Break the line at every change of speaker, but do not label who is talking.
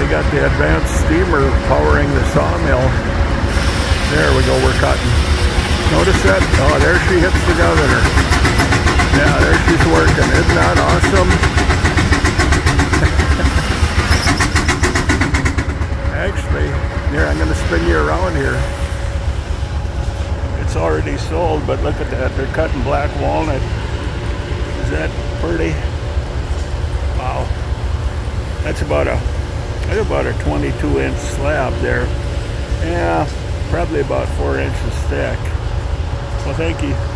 got the advanced steamer powering the sawmill. There we go, we're cutting. Notice that? Oh, there she hits the governor. Yeah, there she's working. Isn't that awesome? Actually, here, I'm going to spin you around here. It's already sold, but look at that. They're cutting black walnut. Is that pretty? Wow. That's about a 22-inch slab there. Yeah, probably about 4 inches thick. Well, thank you.